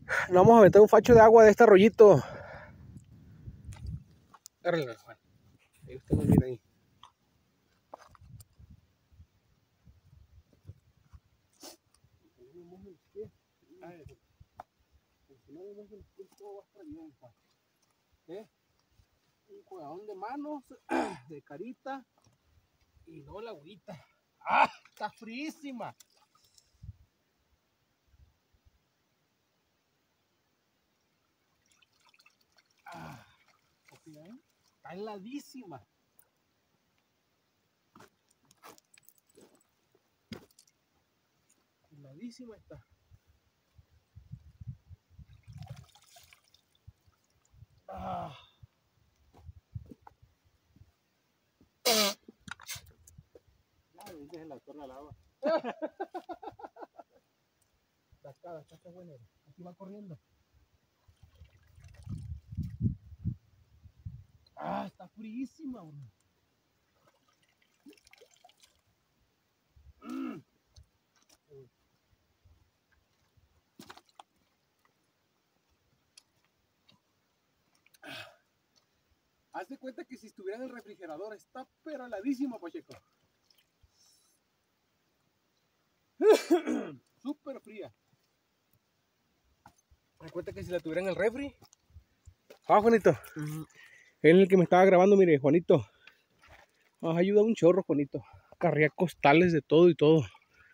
Nos vamos a meter un facho de agua de este arroyito. Agárrenlo, Juan. Ahí usted muy bien ahí. Un jugadón de manos, de carita y no la agüita. ¡Ah! Está fríísima. Ah, está heladísima. Heladísima está. Ah. En la torre al agua. Está buena. Aquí va corriendo. Ah, está fríísima, bro. Haz de cuenta que si estuviera en el refrigerador, está pero heladísima, Pacheco. Súper fría. Haz de cuenta que si la tuviera en el refri. Ah, Juanito. Él es el que me estaba grabando, mire, Juanito. Nos ayuda un chorro, Juanito. Carría costales de todo y todo.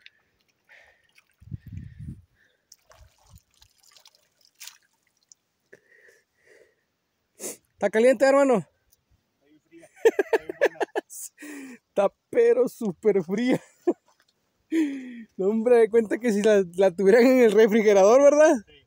¿Está caliente, hermano? Está bien fría, está bien buena. Está pero súper fría. No, hombre, de cuenta que si la tuvieran en el refrigerador, ¿verdad? Sí.